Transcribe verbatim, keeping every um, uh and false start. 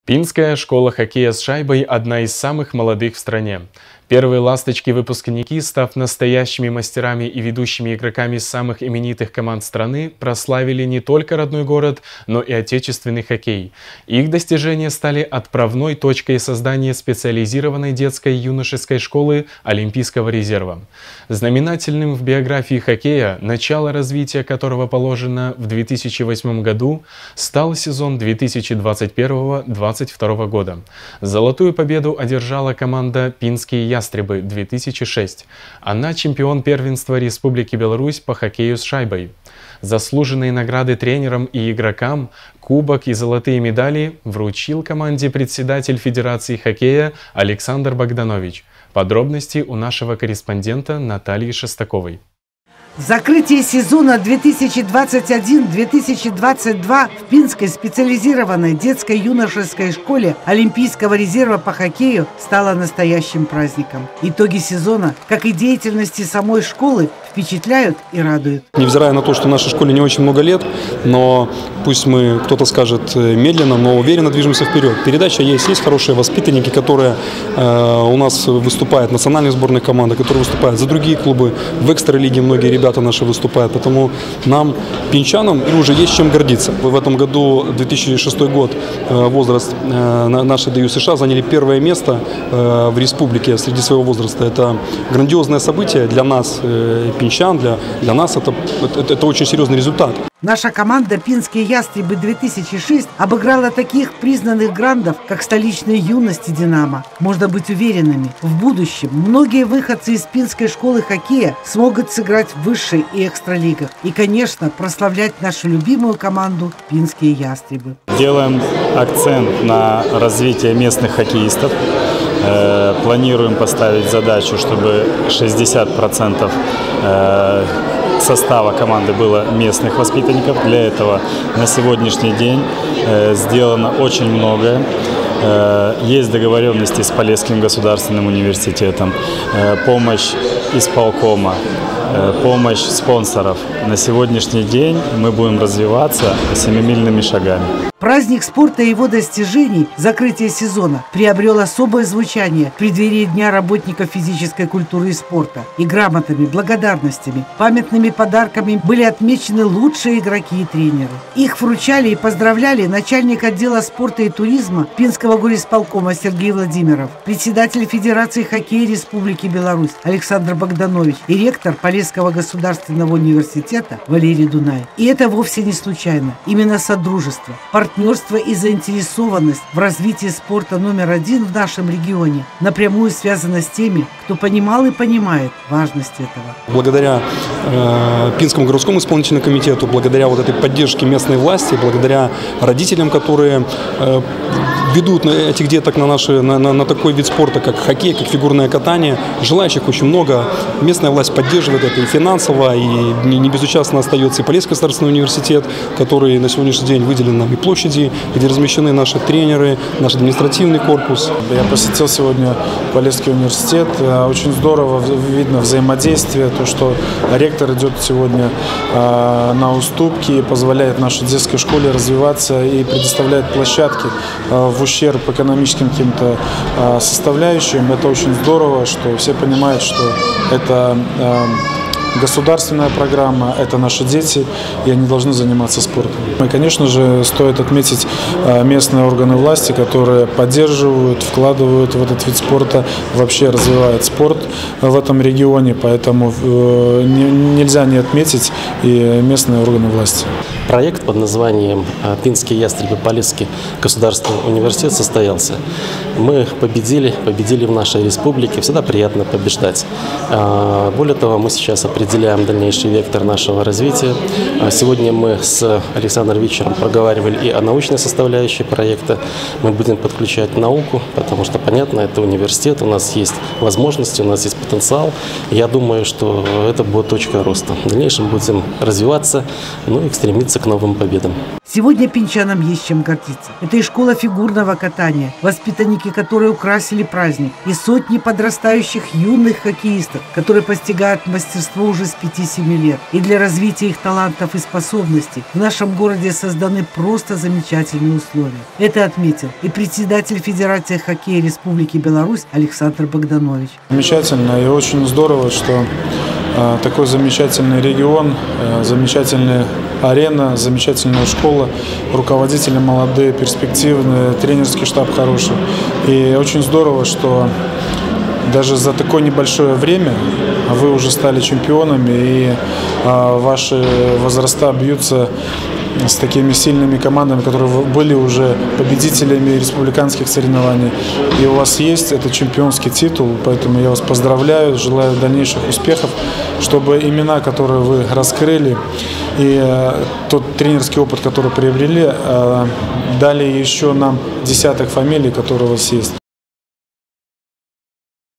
Пинская школа хоккея с шайбой – одна из самых молодых в стране. Первые ласточки-выпускники, став настоящими мастерами и ведущими игроками самых именитых команд страны, прославили не только родной город, но и отечественный хоккей. Их достижения стали отправной точкой создания специализированной детской и юношеской школы Олимпийского резерва. Знаменательным в биографии хоккея, начало развития которого положено в две тысячи восьмом году, стал сезон две тысячи двадцать первого — две тысячи двадцать второго года. Золотую победу одержала команда «Пинские ястребы» две тысячи шесть. Она чемпион первенства Республики Беларусь по хоккею с шайбой. Заслуженные награды тренерам и игрокам, кубок и золотые медали вручил команде председатель Федерации хоккея Александр Богданович. Подробности у нашего корреспондента Натальи Шестаковой. Закрытие сезона две тысячи двадцать один — две тысячи двадцать два в Пинской специализированной детской юношеской школе Олимпийского резерва по хоккею стало настоящим праздником. Итоги сезона, как и деятельности самой школы, впечатляют и радуют. Невзирая на то, что нашей школе не очень много лет, но пусть мы, кто-то скажет, медленно, но уверенно движемся вперед. Передача есть, есть хорошие воспитанники, которые э, у нас выступают, национальные сборные команды, которые выступают за другие клубы, в экстра-лиге многие ребята наши выступают, поэтому нам, пинчанам, уже есть чем гордиться. В этом году, две тысячи шестой год, возраст нашей ДЮ США заняли первое место в республике среди своего возраста. Это грандиозное событие для нас, пинчан, для, для нас это, это, это очень серьезный результат. Наша команда «Пинские ястребы» две тысячи шесть обыграла таких признанных грандов, как столичная «Юность» и «Динамо». Можно быть уверенными, в будущем многие выходцы из Пинской школы хоккея смогут сыграть в высшей и экстралигах. И, конечно, прославлять нашу любимую команду «Пинские ястребы». Делаем акцент на развитие местных хоккеистов. Планируем поставить задачу, чтобы шестьдесят процентов состава команды было местных воспитанников. Для этого на сегодняшний день сделано очень многое. Есть договоренности с Полесским государственным университетом, помощь исполкома, помощь спонсоров. На сегодняшний день мы будем развиваться семимильными шагами. Праздник спорта и его достижений, закрытие сезона, приобрел особое звучание в преддверии Дня работников физической культуры и спорта. И грамотами, благодарностями, памятными подарками были отмечены лучшие игроки и тренеры. Их вручали и поздравляли начальник отдела спорта и туризма Пинского горисполкома Сергей Владимиров, председатель Федерации хоккея Республики Беларусь Александр Богданович и ректор Полесского государственного университета Валерий Дунай. И это вовсе не случайно. Именно содружество, партнерство и заинтересованность в развитии спорта номер один в нашем регионе напрямую связано с теми, кто понимал и понимает важность этого. Благодаря э, Пинскому городскому исполнительному комитету, благодаря вот этой поддержке местной власти, благодаря родителям, которые э, ведут этих деток на, наши, на, на, на такой вид спорта, как хоккей, как фигурное катание, желающих очень много. Местная власть поддерживает это и финансово, и не, не безучастно остается и Полесский государственный университет, который на сегодняшний день выделен нам и площади, где размещены наши тренеры, наш административный корпус. Я посетил сегодня Полесский университет. Очень здорово видно взаимодействие, то, что ректор идет сегодня э, на уступки, позволяет нашей детской школе развиваться и предоставляет площадки э, в ущерб экономическим каким-то э, составляющим. Это очень здорово, что все понимают, что это э, государственная программа, это наши дети, и они должны заниматься спортом. И, конечно же, стоит отметить местные органы власти, которые поддерживают, вкладывают в этот вид спорта, вообще развивают спорт в этом регионе, поэтому нельзя не отметить и местные органы власти. Проект под названием «Пинские ястребы» Полесский государственный университет состоялся. Мы победили, победили в нашей республике. Всегда приятно побеждать. Более того, мы сейчас определяем дальнейший вектор нашего развития. Сегодня мы с Александром Викторовичем проговаривали и о научной составляющей проекта. Мы будем подключать науку, потому что, понятно, это университет, у нас есть возможности, у нас есть потенциал. Я думаю, что это будет точка роста. В дальнейшем будем развиваться, ну и стремиться к новым победам. Сегодня пинчанам есть чем гордиться. Это и школа фигурного катания, воспитанники которой украсили праздник, и сотни подрастающих юных хоккеистов, которые постигают мастерство уже с пяти-семи лет. И для развития их талантов и способностей в нашем городе созданы просто замечательные условия. Это отметил и председатель Федерации хоккея Республики Беларусь Александр Богданович. Замечательно и очень здорово, что э, такой замечательный регион, э, замечательная арена, замечательная школа, руководители молодые, перспективные, тренерский штаб хороший. И очень здорово, что даже за такое небольшое время вы уже стали чемпионами, и э, ваши возраста бьются с такими сильными командами, которые были уже победителями республиканских соревнований. И у вас есть этот чемпионский титул, поэтому я вас поздравляю, желаю дальнейших успехов, чтобы имена, которые вы раскрыли, и э, тот тренерский опыт, который приобрели, э, дали еще нам десяток фамилий, которые у вас есть.